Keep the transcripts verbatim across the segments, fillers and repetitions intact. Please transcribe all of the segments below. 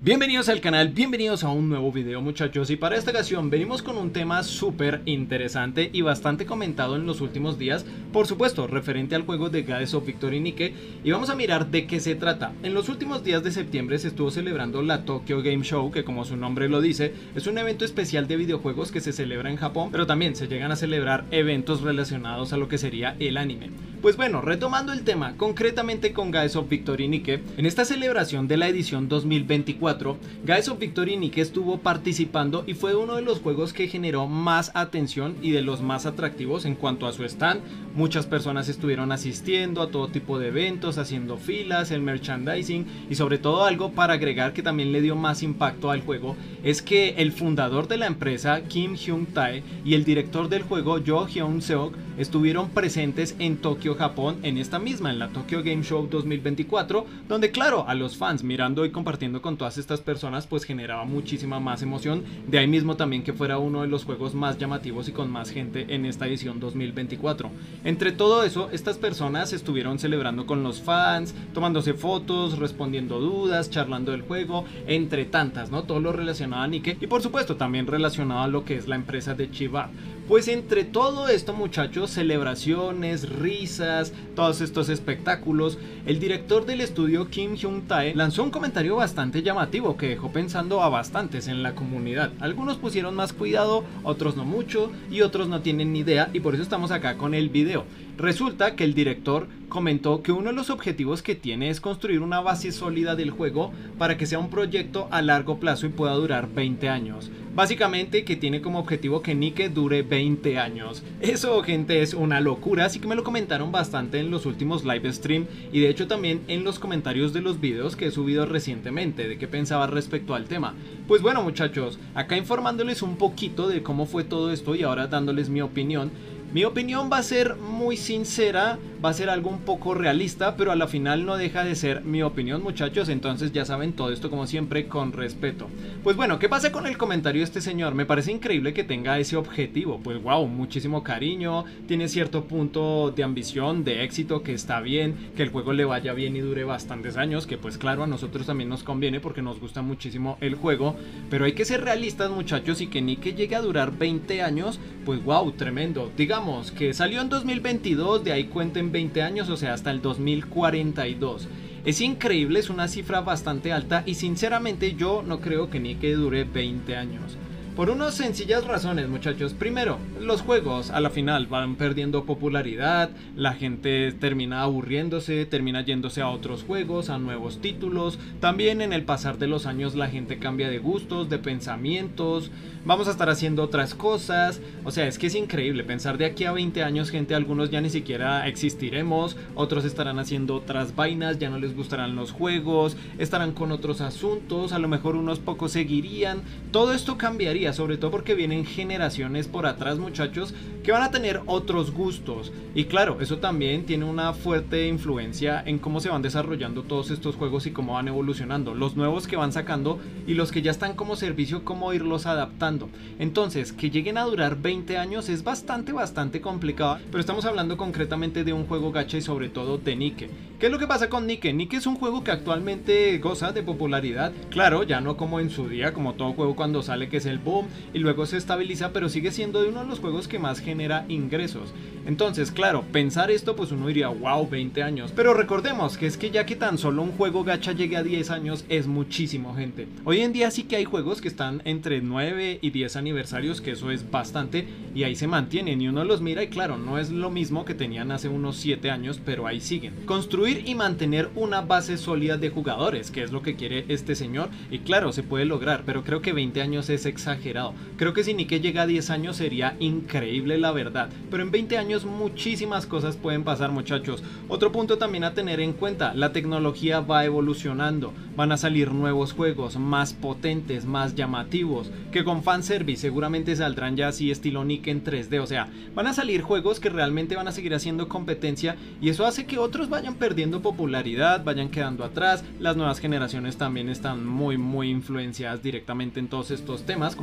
Bienvenidos al canal, bienvenidos a un nuevo video muchachos, y para esta ocasión venimos con un tema súper interesante y bastante comentado en los últimos días, por supuesto referente al juego de Goddess of Victory Nike, y vamos a mirar de qué se trata. En los últimos días de septiembre se estuvo celebrando la Tokyo Game Show, que como su nombre lo dice, es un evento especial de videojuegos que se celebra en Japón, pero también se llegan a celebrar eventos relacionados a lo que sería el anime. Pues bueno, retomando el tema, concretamente con Goddess of Victory Nike, en esta celebración de la edición dos mil veinticuatro, Goddess of Victory Nike estuvo participando y fue uno de los juegos que generó más atención y de los más atractivos en cuanto a su stand. Muchas personas estuvieron asistiendo a todo tipo de eventos, haciendo filas, el merchandising, y sobre todo algo para agregar que también le dio más impacto al juego es que el fundador de la empresa, Kim Hyung-tae, y el director del juego, Jo Hyun-seok, estuvieron presentes en Tokio, Japón, en esta misma, en la Tokyo Game Show dos mil veinticuatro, donde claro, a los fans mirando y compartiendo con todas estas personas pues generaba muchísima más emoción. De ahí mismo también que fuera uno de los juegos más llamativos y con más gente en esta edición dos mil veinticuatro. Entre todo eso, estas personas estuvieron celebrando con los fans, tomándose fotos, respondiendo dudas, charlando del juego, entre tantas, ¿no? Todo lo relacionado a Nike y por supuesto también relacionado a lo que es la empresa de Chiba. Pues entre todo esto muchachos, celebraciones, risas, todos estos espectáculos, el director del estudio, Kim Hyung-tae, lanzó un comentario bastante llamativo que dejó pensando a bastantes en la comunidad. Algunos pusieron más cuidado, otros no mucho y otros no tienen ni idea, y por eso estamos acá con el video. Resulta que el director comentó que uno de los objetivos que tiene es construir una base sólida del juego para que sea un proyecto a largo plazo y pueda durar veinte años. Básicamente que tiene como objetivo que Nike dure veinte años. Eso, gente, es una locura, así que me lo comentaron bastante en los últimos live stream y de hecho también en los comentarios de los videos que he subido recientemente de qué pensaba respecto al tema. Pues bueno muchachos, acá informándoles un poquito de cómo fue todo esto y ahora dándoles mi opinión. Mi opinión va a ser muy sincera, va a ser algo un poco realista, pero a la final no deja de ser mi opinión muchachos, entonces ya saben, todo esto como siempre con respeto. Pues bueno, ¿qué pasa con el comentario de este señor? Me parece increíble que tenga ese objetivo, pues wow, muchísimo cariño, tiene cierto punto de ambición, de éxito, que está bien, que el juego le vaya bien y dure bastantes años, que pues claro, a nosotros también nos conviene porque nos gusta muchísimo el juego, pero hay que ser realistas muchachos, y que Nike llegue a durar veinte años, pues wow, tremendo. Digamos que salió en dos mil veintidós, de ahí cuenten veinte años, o sea hasta el dos mil cuarenta y dos. Es increíble, es una cifra bastante alta y sinceramente yo no creo que Nike dure veinte años. Por unas sencillas razones muchachos. Primero, los juegos a la final van perdiendo popularidad, la gente termina aburriéndose, termina yéndose a otros juegos, a nuevos títulos. También en el pasar de los años la gente cambia de gustos, de pensamientos, vamos a estar haciendo otras cosas. O sea, es que es increíble pensar de aquí a veinte años, gente, algunos ya ni siquiera existiremos, otros estarán haciendo otras vainas, ya no les gustarán los juegos, estarán con otros asuntos, a lo mejor unos pocos seguirían. Todo esto cambiaría, sobre todo porque vienen generaciones por atrás muchachos que van a tener otros gustos, y claro, eso también tiene una fuerte influencia en cómo se van desarrollando todos estos juegos y cómo van evolucionando, los nuevos que van sacando y los que ya están como servicio, cómo irlos adaptando. Entonces, que lleguen a durar veinte años es bastante bastante complicado, pero estamos hablando concretamente de un juego gacha y sobre todo de Nike. ¿Qué es lo que pasa con Nike? Nike es un juego que actualmente goza de popularidad, claro, ya no como en su día, como todo juego cuando sale que es el boom y luego se estabiliza, pero sigue siendo de uno de los juegos que más genera ingresos. Entonces claro, pensar esto pues uno diría wow, veinte años, pero recordemos que es que ya que tan solo un juego gacha llegue a diez años es muchísimo, gente. Hoy en día sí que hay juegos que están entre nueve y diez aniversarios, que eso es bastante, y ahí se mantienen y uno los mira y claro, no es lo mismo que tenían hace unos siete años, pero ahí siguen. Construir y mantener una base sólida de jugadores, que es lo que quiere este señor, y claro, se puede lograr, pero creo que veinte años es exagerado. Creo que si Nike llega a diez años sería increíble, la verdad, pero en veinte años muchísimas cosas pueden pasar muchachos. Otro punto también a tener en cuenta, la tecnología va evolucionando, van a salir nuevos juegos más potentes, más llamativos, que con fanservice seguramente saldrán ya así estilo Nike en tres D, o sea, van a salir juegos que realmente van a seguir haciendo competencia y eso hace que otros vayan perdiendo popularidad, vayan quedando atrás. Las nuevas generaciones también están muy muy influenciadas directamente en todos estos temas, como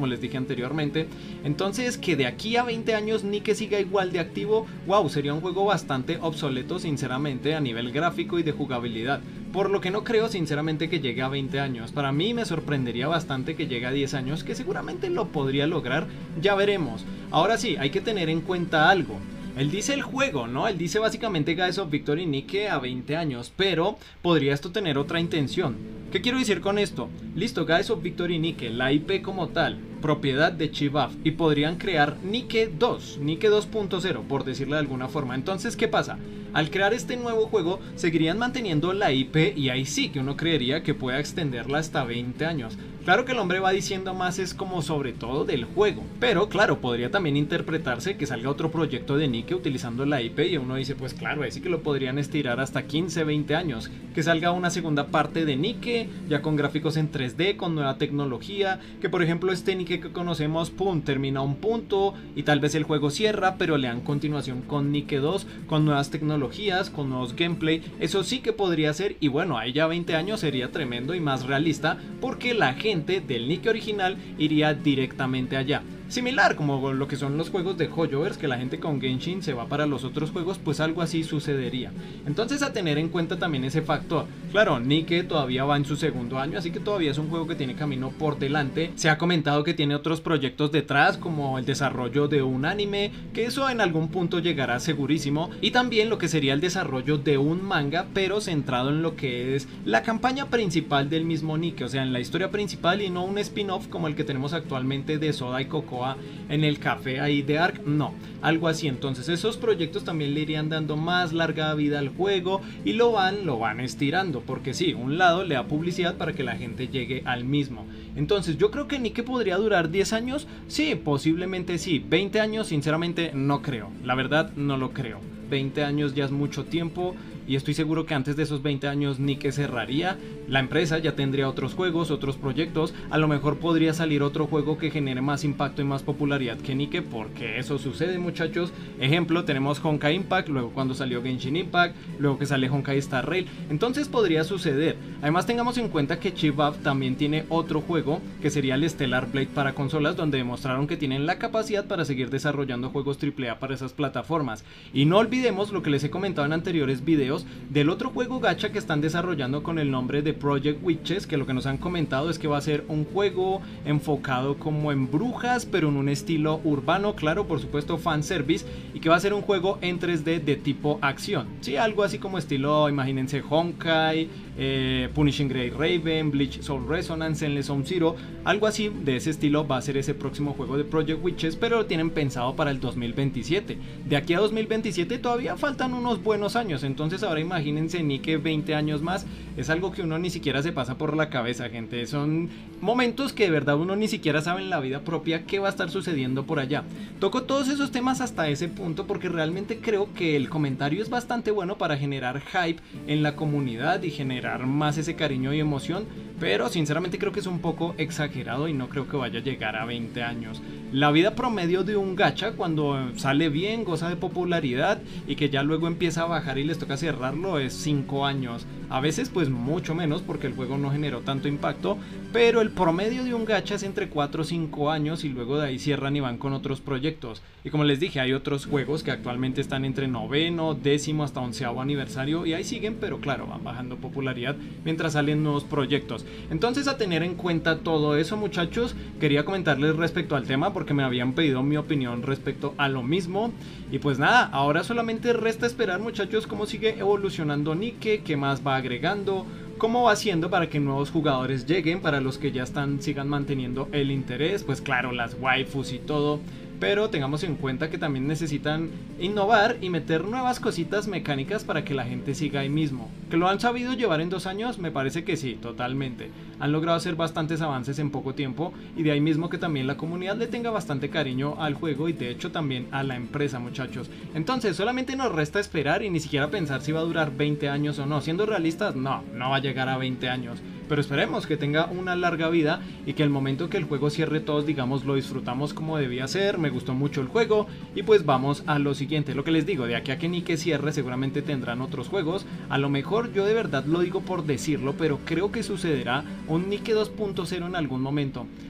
les dije anteriormente. Entonces que de aquí a veinte años Nike siga igual de activo, wow, sería un juego bastante obsoleto sinceramente a nivel gráfico y de jugabilidad. Por lo que no creo sinceramente que llegue a veinte años. Para mí me sorprendería bastante que llegue a diez años, que seguramente lo podría lograr, ya veremos. Ahora sí, hay que tener en cuenta algo. Él dice el juego, ¿no? Él dice básicamente Gates of Victory Nike a veinte años, pero podría esto tener otra intención. ¿Qué quiero decir con esto? Listo, Gates of Victory Nike, la I P como tal, propiedad de Chibuff, y podrían crear Nike dos, Nike dos punto cero, por decirlo de alguna forma. Entonces, ¿qué pasa? Al crear este nuevo juego, seguirían manteniendo la I P y ahí sí que uno creería que pueda extenderla hasta veinte años. Claro que el hombre va diciendo más es como sobre todo del juego, pero claro, podría también interpretarse que salga otro proyecto de Nike utilizando la I P y uno dice pues claro, ahí sí que lo podrían estirar hasta quince, veinte años, que salga una segunda parte de Nike, ya con gráficos en tres D, con nueva tecnología, que por ejemplo este Nike que conocemos, pum, termina un punto y tal vez el juego cierra, pero le dan continuación con Nike dos, con nuevas tecnologías, con nuevos gameplay, eso sí que podría ser, y bueno, ahí ya veinte años sería tremendo y más realista, porque la gente del Nike original iría directamente allá. Similar como lo que son los juegos de Hoyoverse, que la gente con Genshin se va para los otros juegos, pues algo así sucedería. Entonces a tener en cuenta también ese factor. Claro, Nike todavía va en su segundo año, así que todavía es un juego que tiene camino por delante. Se ha comentado que tiene otros proyectos detrás, como el desarrollo de un anime, que eso en algún punto llegará segurísimo. Y también lo que sería el desarrollo de un manga, pero centrado en lo que es la campaña principal del mismo Nike, o sea, en la historia principal y no un spin-off como el que tenemos actualmente de Soda y Cocoa en el café ahí de Ark, no, algo así. Entonces esos proyectos también le irían dando más larga vida al juego y lo van, lo van estirando, porque sí, un lado le da publicidad para que la gente llegue al mismo. Entonces yo creo que Nike podría durar diez años, sí, posiblemente sí. Veinte años sinceramente no creo, la verdad no lo creo. Veinte años ya es mucho tiempo y estoy seguro que antes de esos veinte años Nike cerraría, la empresa ya tendría otros juegos, otros proyectos, a lo mejor podría salir otro juego que genere más impacto y más popularidad que Nike, porque eso sucede, muchachos. Ejemplo, tenemos Honkai Impact, luego cuando salió Genshin Impact, luego que sale Honkai Star Rail, entonces podría suceder. Además tengamos en cuenta que Chibuff también tiene otro juego que sería el Stellar Blade para consolas, donde demostraron que tienen la capacidad para seguir desarrollando juegos triple A para esas plataformas. Y no olvidemos lo que les he comentado en anteriores videos del otro juego gacha que están desarrollando con el nombre de Project Witches, que lo que nos han comentado es que va a ser un juego enfocado como en brujas, pero en un estilo urbano, claro, por supuesto fanservice, y que va a ser un juego en tres D de tipo acción, sí, algo así como estilo, imagínense Honkai, eh, Punishing Gray Raven, Bleach Soul Resonance, Endless Zone Zero, algo así de ese estilo va a ser ese próximo juego de Project Witches, pero lo tienen pensado para el dos mil veintisiete. De aquí a dos mil veintisiete todavía faltan unos buenos años, entonces ahora imagínense Nike veinte años más, es algo que uno ni siquiera se pasa por la cabeza, gente. Son momentos que de verdad uno ni siquiera sabe en la vida propia qué va a estar sucediendo por allá. Toco todos esos temas hasta ese punto porque realmente creo que el comentario es bastante bueno para generar hype en la comunidad y generar más ese cariño y emoción, pero sinceramente creo que es un poco exagerado y no creo que vaya a llegar a veinte años. La vida promedio de un gacha, cuando sale bien, goza de popularidad y que ya luego empieza a bajar y les toca cerrarlo, es cinco años. A veces pues mucho menos porque el juego no generó tanto impacto, pero el promedio de un gacha es entre cuatro o cinco años y luego de ahí cierran y van con otros proyectos. Y como les dije, hay otros juegos que actualmente están entre noveno, décimo hasta onceavo aniversario y ahí siguen, pero claro, van bajando popularidad mientras salen nuevos proyectos. Entonces a tener en cuenta todo eso, muchachos, quería comentarles respecto al tema porque me habían pedido mi opinión respecto a lo mismo. Y pues nada, ahora solamente resta esperar, muchachos, cómo sigue evolucionando Nike, qué más va agregando, cómo va haciendo para que nuevos jugadores lleguen, para los que ya están sigan manteniendo el interés, pues claro, las waifus y todo. Pero tengamos en cuenta que también necesitan innovar y meter nuevas cositas mecánicas para que la gente siga ahí mismo. ¿Que lo han sabido llevar en dos años? Me parece que sí, totalmente. Han logrado hacer bastantes avances en poco tiempo y de ahí mismo que también la comunidad le tenga bastante cariño al juego y de hecho también a la empresa, muchachos. Entonces solamente nos resta esperar y ni siquiera pensar si va a durar veinte años o no. Siendo realistas, no, no va a llegar a veinte años. Pero esperemos que tenga una larga vida y que el momento que el juego cierre todos digamos lo disfrutamos como debía ser, me gustó mucho el juego y pues vamos a lo siguiente. Lo que les digo, de aquí a que Nike cierre seguramente tendrán otros juegos, a lo mejor yo de verdad lo digo por decirlo, pero creo que sucederá un Nike dos punto cero en algún momento.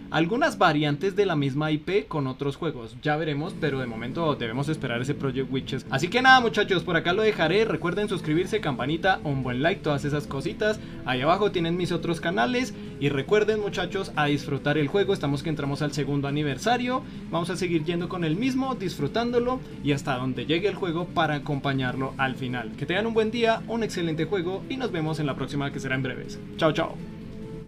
algunas variantes de la misma I P con otros juegos. Ya veremos, pero de momento debemos esperar ese Project Witches. Así que nada, muchachos, por acá lo dejaré. Recuerden suscribirse, campanita, un buen like, todas esas cositas. Ahí abajo tienen mis otros canales. Y recuerden, muchachos, a disfrutar el juego. Estamos que entramos al segundo aniversario. Vamos a seguir yendo con el mismo, disfrutándolo y hasta donde llegue el juego para acompañarlo al final. Que tengan un buen día, un excelente juego y nos vemos en la próxima, que será en breves. Chao, chao.